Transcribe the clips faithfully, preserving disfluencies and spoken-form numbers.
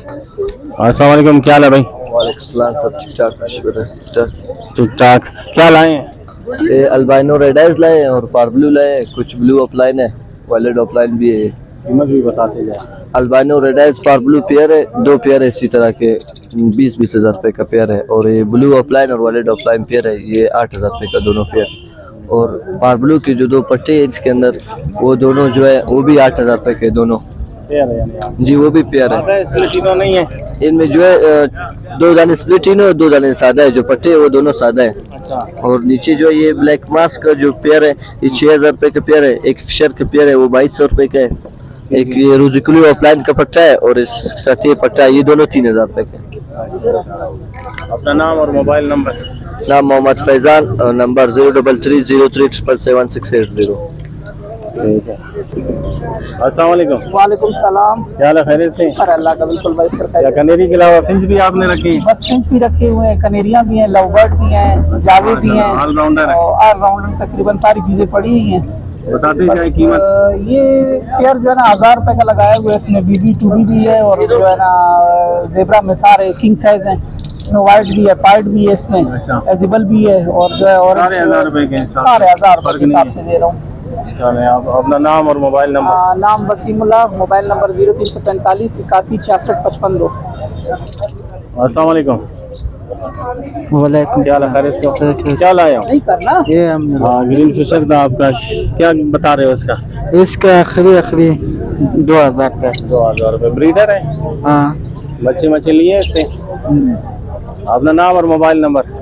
अस्सलाम वालेकुम, क्या हाल है भाई? वालेकुम सलाम, सब ठीक ठाक शुक्र है। ठीक ठाक। क्या लाए हैं? ये अल्बाइनो रेड आइज लाए हैं और पार ब्लू लाए हैं, कुछ ब्लू ऑफलाइन है, वायलेट ऑफलाइन भी है। कीमत भी बताते जाए। अल्बाइनो रेड आइज पार ब्लू पेयर है, दो पेयर है इसी तरह के, बीस बीस हज़ार रुपये का पेयर है। और ये ब्लू ऑफलाइन और वायलेट ऑफलाइन पेयर है, ये आठ हज़ार रुपये का दोनों पेयर। और पार ब्लू की जो दो पट्टे हैं इसके अंदर, वो दोनों जो है वो भी आठ हज़ार रुपये के दोनों जी, वो भी पेयर है। स्प्लिटिनो नहीं है इनमें जो है दो दाने स्प्लिटिनो और दो दाने सादा है, जो पट्टे है वो दोनों सादा है। अच्छा। और नीचे जो ये ब्लैक मास्क का जो पेयर है ये छः हज़ार रुपये का पेयर है। एक फिशर का पेयर है वो बाईस सौ रुपये का है। एक ये रोजिकुली ऑफलाइन का पट्टा है और इस साथ ये पट्टा है, ये दोनों तीन हज़ार रुपये के। अपना नाम और मोबाइल नंबर? नाम मोहम्मद फैजान और number zero double three zero three triple seven six eight zero. अस्सलाम वालेकुम। वालेकुम सलाम। क्या हाल है, खैरियत से? अल्लाह का बिल्कुल भाई। क्या कनेरी के अलावा फिंच भी आपने रखी? बस फिंच भी रखे हुए हैं, कनेरियां भी हैं, लवबर्ड भी हैं, जावे भी हैं, ऑलराउंडर है। ऑलराउंडर तकरीबन सारी चीजें पड़ी हुई हैं। बताते जाए कीमत। ये पेयर जो है ना हजार रुपए का लगाया हुआ है, इसमें बीबी टू बी भी है और जो है ना जेब्रा में सारे किंग साइज हैं, स्नो वाइट भी है, पार्ट भी है, इसमें एजिबल भी है और जो है और सारे हजार रुपए के सारे हजार रुपए के हिसाब से दे रहा हूँ। चले, आप अपना नाम और मोबाइल नंबर? नाम वसीमुल्लाह, मोबाइल नंबर जीरो तीन सौ पैंतालीस इक्यासी छियासठ पचपन दो। अस्सलाम वालेकुम। वालेकुम क्या खैरियत से? क्या लाए हो? नहीं करना ये हम ग्रीन फिशर था आपका, क्या बता रहे हो इसका? इसका आखिरी आखिरी दो हज़ार का। दो हजार रुपये। ब्रीडर है? हाँ। बच्चे बच्चे लिए इससे? अपना नाम और मोबाइल नंबर?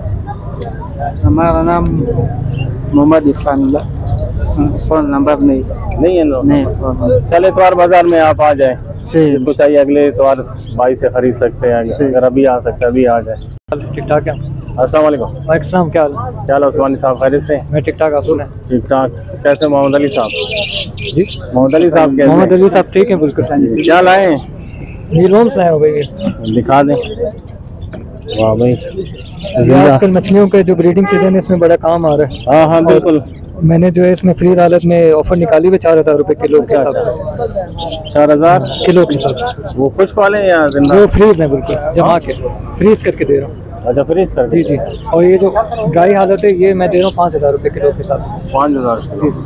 हमारा नाम मोहम्मद इरफानुल्लाह, फोन नंबर नहीं नहीं है नो? नहीं फोन। चले इतवार बाजार में आप आ जाए, से इसको चाहिए अगले इतवार भाई से खरीद सकते हैं, अगर अभी आ सकते हैं अभी आ जाए। ठीक ठाक है। अस्सलाम वालेकुम। वालेकुम, क्या हाल? क्या हाल उस्मानी साहब, खैरियत से? मैं ठीक ठाक, आप सुने? ठीक ठाक। कैसे मोहम्मद अली साहब? जी मोहम्मद अली साहब कैसे? मोहम्मद अली साहब ठीक है बिल्कुल। क्या लाए हैं? नीलवर्म्स लाए हो भाई? दिखा दें। वाह भाई, आजकल मछलियों के जो ब्रीडिंग सीजन है इसमें बड़ा काम आ रहा है। हाँ हाँ बिल्कुल। मैंने जो है इसमें फ्रीज हालत में ऑफर निकाली हुई चार हजार रुपए किलो के हिसाब से। चार हजार किलो के हिसाब से। वो खुश्क वाले हैं या जिंदा? वो फ्रीज है बिल्कुल जमा के, फ्रीज करके दे रहा हूँ। अच्छा, फ्रीज कर? जी जी। और ये जो ड्राई हालत है ये मैं दे रहा हूँ पाँच हजार रुपए किलो के हिसाब से। पाँच हजार जी जी।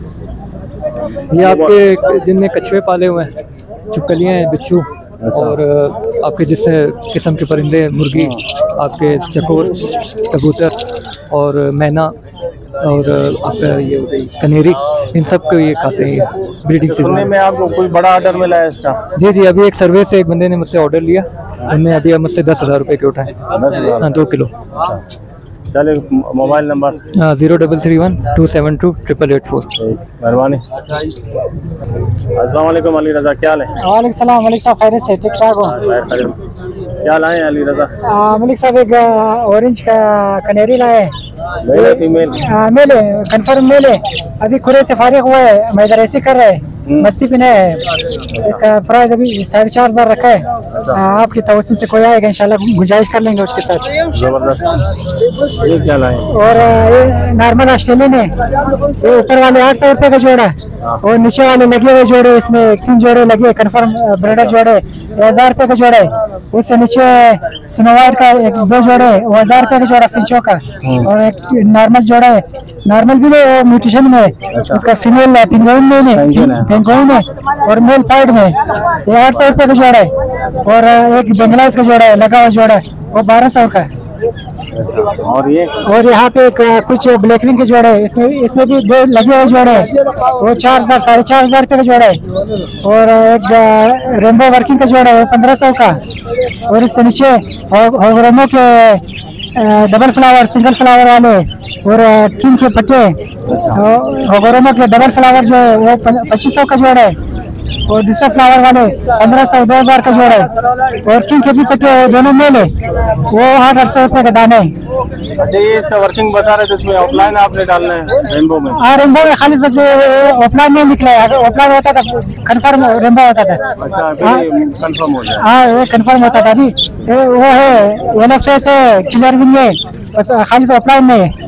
ठीक। ये आपके जिनमें कछुए पाले हुए हैं, चुपकलियाँ हैं, बिच्छू, अच्छा। और आपके जिससे किस्म के परिंदे, मुर्गी, आपके चकोर, कबूतर और मैना और आपका ये हो गई कनेरी, इन सब को ये खाते हैं ब्रीडिंग सीजन में। आपको कोई बड़ा ऑर्डर मिला है इसका? जी जी, अभी एक सर्वे से एक बंदे ने मुझसे ऑर्डर लिया, उनने अभी मुझसे दस हज़ार रुपये के उठाए। दस हजार? हाँ, दो किलो। चले, mobile number? Zero double three one two seven two triple eight four. मेहरबानी। अस्सलाम वालेकुम अली रजा, क्या हाल है? वालेकुम सलाम। मलिक साहब खैरियत से? ठीक ठाक हो? क्या लाए हैं अली रजा? मलिक साहब एक ऑरेंज का कनेरी लाए, मेल है फीमेल? मेले कंफर्म मेले, अभी खुरे से फारिग हुआ है, मैं इधर ऐसे कर रहे हैं, मस्ती पे है। इसका प्राइस अभी साढ़े चार हजार रखा है। अच्छा। आपकी तवज्जो से कोई आएगा इंशाल्लाह गुंजाइश कर लेंगे उसके साथ। जबरदस्त। ये क्या लाए? और ये नॉर्मल ऑस्ट्रेलियन है, ये ऊपर वाले आठ सौ रुपये का जोड़ा है और नीचे वाले लगे हुए जोड़े, इसमें तीन जोड़े लगे कंफर्म ब्रीडर जोड़े, हजार रुपये का जोड़ा है। उससे नीचे स्नो वाइट का एक दो जोड़े, वो हजार रुपये का जोड़ा फिंचो का, और एक नॉर्मल जोड़ा है, नॉर्मल भी है म्यूटेशन में, उसका फीमेल है, पिंगोइन में पेंगोइन है और मेल पाइड में, ये आठ सौ रुपये का जोड़ा है। और एक बंगलादेश का जोड़ा है, लगा हुआ जोड़ा है, वो बारह सौ का है। और ये और यहाँ पे एक, कुछ ब्लैक रिंग के जोड़े है, इसमें इसमें भी दो लगे हुए जोड़े है, वो चार हजार साढ़े चार हजार रुपये का जोड़ा है। और एक रेनबो वर्किंग का जोड़ा है पंद्रह सौ का। और इससे नीचे होगरोमो के डबल फ्लावर, सिंगल फ्लावर वाले और किंग के पट्टे, होगरोमो के डबल फ्लावर जो है वो पच्चीस सौ का जोड़ा है। और दूसरा फ्लावर वाले पंद्रह सौ दो हजार का जोड़ा है। और किंग के भी पट्टे दोनों मेल है, वो आठ आठ सौ रुपये का दाना है। अच्छा, ये इसका वर्किंग बता रहे थे, इसमें ऑफलाइन आपने डालना है रेनबो में? हाँ, रेनबो में खाली बस ऑफलाइन नहीं निकला है, अगर ऑफलाइन होता था कंफर्म रेनबो होता था। अच्छा, कंफर्म हो गया? हाँ, ये कंफर्म होता था। अभी वो है येलो फेस है, क्लियर भी नहीं है, बस खाली ऑफलाइन में है।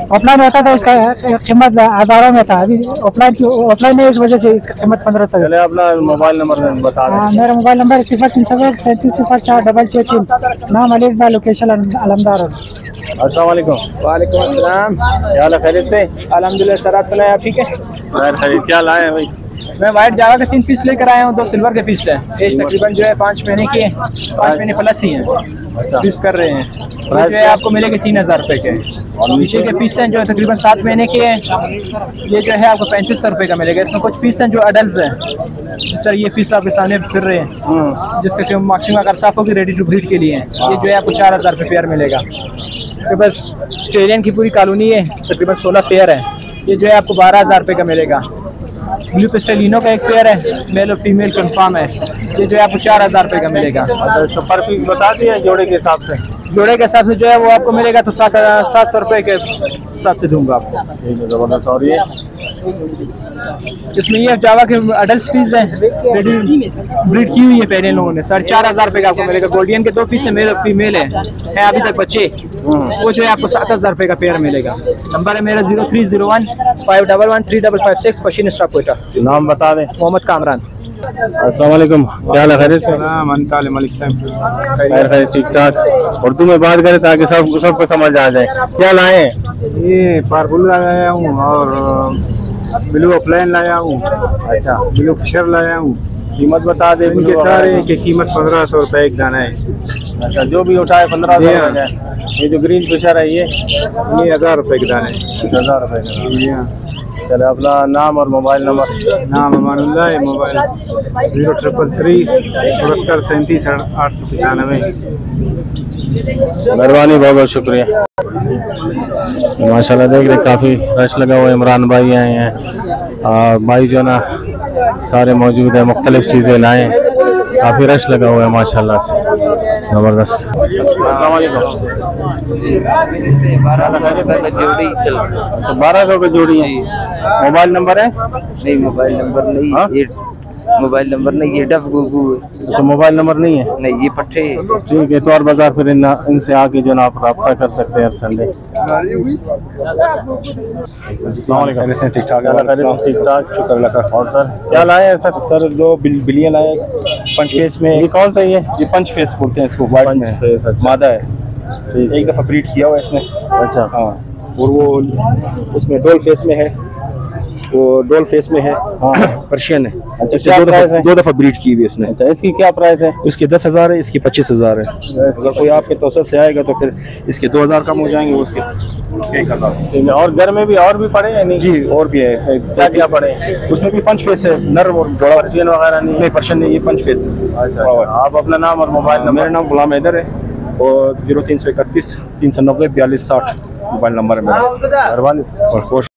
ऑफलाइन होता था इसका कीमत हज़ारों में था, अभी ऑफलाइन की ऑफलाइन है, इस वजह से इसका कीमत पंद्रह सौ है। चले अपना मोबाइल नंबर बता दें। हाँ, मेरा मोबाइल नंबर सिफर तीन सौ एक सैंतीस सिफर चार डबल छः तीन, नाम अलीफा, लोकेशन अलमदार। अस्सलाम वालेकुम। वालेकुम अस्सलाम। क्या हाल है, खैरियत से? अल्हम्दुलिल्लाह सर, आप सुनाए, आप ठीक है? खैर खैरियत। क्या लाए हैं भाई? मैं वाइट जावा के तीन पीस लेकर आया हूँ, दो सिल्वर के पीस है। एज तकरीबन जो है पाँच महीने की है, पाँच महीने प्लस ही है। अच्छा। पीस कर रहे हैं तो जो है आपको मिलेगा तीन हज़ार रुपये के। और नीचे के पीस हैं जो है तकरीबन सात महीने के हैं, ये जो है आपको पैंतीस सौ रुपये का मिलेगा। इसमें कुछ पीस हैं जो अडल्ट हैं, जिस तरह ये पीस आपके सामने फिर रहे हैं, जिसका मैक्सिमम अगर साफ होगी रेडी टू ब्रीड के लिए है। ये जो है आपको चार हज़ार रुपये पेयर मिलेगा। उसके पास ऑस्ट्रेलियन की पूरी कॉलोनी है, तकरीबन सोलह पेयर है। ये जो है आपको बारह हज़ार रुपये का मिलेगा। ब्लू पिस्टलिनो का एक पेयर है, मेल और फीमेल कंफर्म है, ये जो है आपको चार हज़ार रुपये का मिलेगा। अच्छा, इसका पर पीस बता दिए जोड़े के हिसाब से? जोड़े के हिसाब से जो है वो आपको मिलेगा तो सात सात सौ रुपये के हिसाब से दूंगा आपको। ठीक है, ज़बरदस्त। और ये इसमें ये जावा के अडल्ट पीस हैं, रेडी ब्रीड की हुई है पहले लोगों ने, साढ़े चार हज़ार रुपये का आपको मिलेगा। गोल्डियन के दो पीस है, मेल और फीमेल है, है अभी तक बच्चे, वो जो है आपको सात हज़ार रुपये का पेयर मिलेगा। नंबर है मेरा zero three zero one five double one three double five six, Pishin stock Quetta. नाम बता दें। मोहम्मद कामरान। अस्सलाम वालेकुम। क्या हाल है, खैरियत से? मलिक साहब। खैर खैर, ठीक ठाक। उर्दू में बात करें ताकि सब सबको समझ आ जाए। क्या लाए हैं? ये पारबुल लाया हूँ और ब्लू अपलाइन लाया हूँ। अच्छा, ब्लू फिशर लाया हूँ। कीमत बता दें। इनके सारे की कीमत पंद्रह सौ रुपये एक दाना है। अच्छा, जो भी उठाए पंद्रह सौ का है। ये जो ग्रीन फिशर है ये ये हज़ार रुपये के दाने हैं। हज़ार रुपये का। जी हाँ। चले, अपना नाम और मोबाइल नंबर। नाम अमानुल्लाह है, मोबाइल जीरो ट्रिपल थ्री चौहत्तर सैंतीस आठ सौ पचानवे। मेहरबानी, बहुत बहुत शुक्रिया। माशाल्लाह देख रहे काफ़ी रश लगा हुआ है। इमरान भाई आए हैं और भाई जो ना सारे मौजूद है, मुख्तलिफ चीज़ें लाए हैं, काफ़ी रश लगा हुआ है माशाल्लाह से, ज़बरदस्त। अस्सलाम वालेकुम। अच्छा, बारह सौ की जोड़ी है। मोबाइल नंबर है? नहीं, मोबाइल नंबर नहीं। हाँ? ये मोबाइल नंबर नहीं, ये डफ गुगू है। अच्छा, मोबाइल नंबर नहीं है? नहीं, ये पट्टे है। ठीक है, तो और बाजार फिर इन, इनसे आके जो ना आप रब्ता कर सकते हैं हर संडे। अस्सलाम वालेकुम। ठीक ठाक ठीक ठाक, शुक्र अल्लाह का। और सर क्या लाए हैं सर? सर दो बिल, बिलियन आए पंच फेस में। ये कौन सा ये? ये पंच फेस बोलते हैं इसको, वाइट में फेस। अच्छा, मादा है, ठीक। एक दफ़ा ब्रीड किया हुआ इसने। अच्छा, हाँ, और वो उसमें डोल फेस में है, वो डोल फेस में है। हाँ, पर्शियन है। अच्छा, इसने क्या दो प्राइस दफ़ा है? दो दफ़ा ब्रीड की हुई इसने। अच्छा, इसकी क्या प्राइस है? उसके दस हज़ार है, इसकी पच्चीस हज़ार है। अगर कोई आपके तोसत से आएगा तो फिर इसके दो हज़ार कम हो जाएंगे, उसके उसके एक हज़ार। ठीक है, और घर में भी और भी पड़े हैं? नहीं जी, और भी है इसमें। क्या क्या पड़े हैं? उसमें भी पंच फेस है, नर और जोड़ा। पर्शियन वगैरह नहीं? नहीं, पर्शियन नहीं, ये पंच फेस है। अच्छा, आप अपना नाम और मोबाइल नंबर। मेरा नाम गुलाम हैदर है और जीरो तीन सौ इकतीस तीन सौ नब्बे बयालीस साठ मोबाइल नंबर है मेरा। मेहरबानी। और